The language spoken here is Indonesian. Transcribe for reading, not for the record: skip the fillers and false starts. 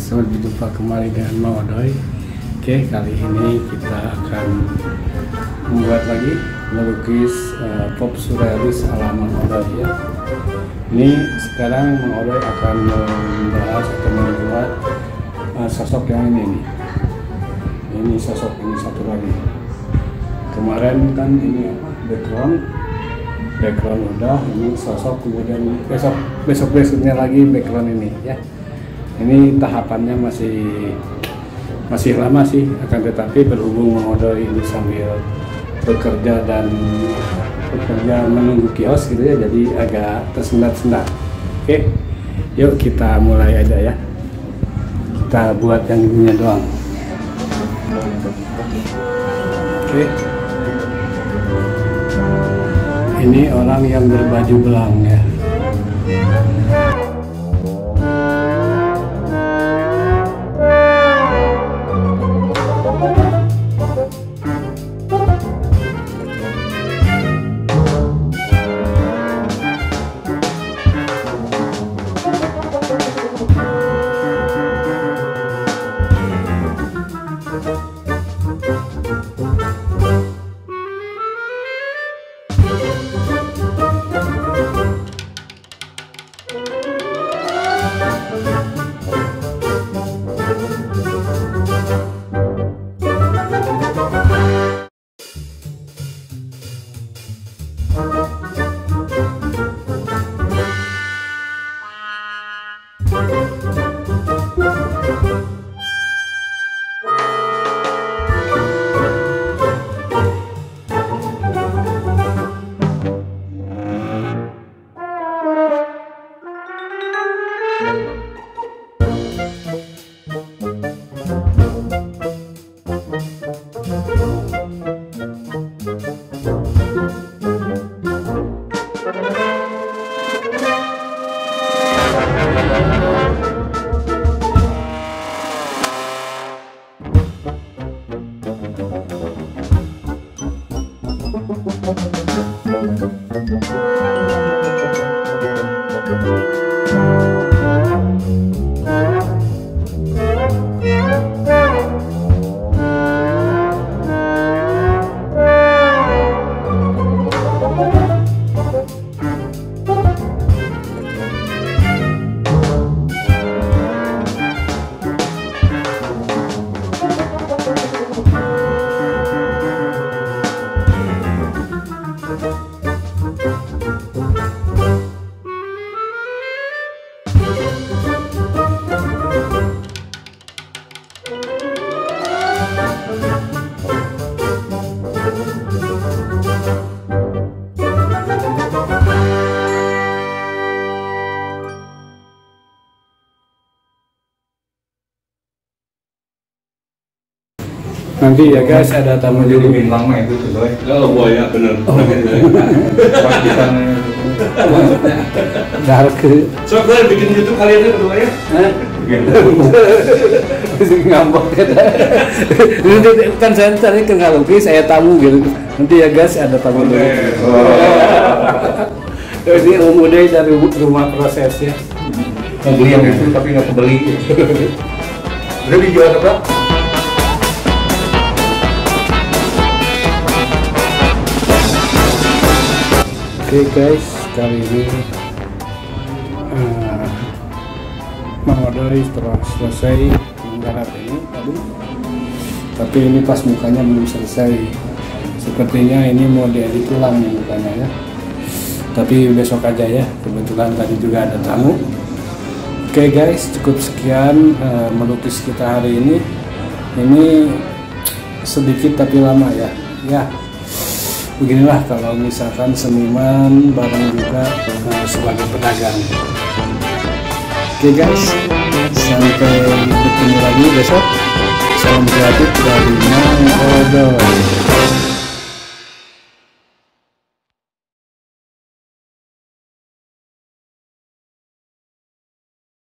berjumpa kembali dengan Mang Odoy. Oke, kali ini kita akan membuat lagi melukis pop surrealis ala Mang Odoy ya. Ini sekarang Mang Odoy akan membahas atau membuat sosok yang ini nih. Ini sosok ini satu lagi. Kemarin kan ini apa? Background udah, ini sosok, kemudian besoknya lagi background ini ya. Ini tahapannya masih lama sih, akan tetapi berhubung Mang Odoy ini sambil bekerja menunggu kios gitu ya, jadi agak tersendat-sendat. Oke, yuk kita mulai aja ya. Kita buat yang ininya doang. Oke. Ini orang yang berbaju belang ya. Nanti ya guys, ada tamu jadi bintang mah itu tuh boy. Oh boy ya bener. Dark. So gue bikin YouTube kalian berdua ya. Ngambek ya. Ini kan saya tadi ke ngalukis, saya tamu gitu. Nanti ya guys, ada tamu dulu. Jadi Om Odoy dari rumah proses ya. Mau beli yang itu tapi nggak kebeli. Udah dijual apa? Oke guys, kali ini Mang Odoy setelah selesai menggarap ini tadi, tapi ini pas mukanya belum selesai. Sepertinya ini mau diedit ulang nih mukanya ya. Tapi besok aja ya, kebetulan tadi juga ada tamu. Oke guys, cukup sekian melukis kita hari ini. Ini sedikit tapi lama ya. Ya. Beginilah kalau misalkan seniman bareng juga sebagai pedagang. Oke guys, sampai bertemu lagi besok. Salam kreatif dari Mang Odoy.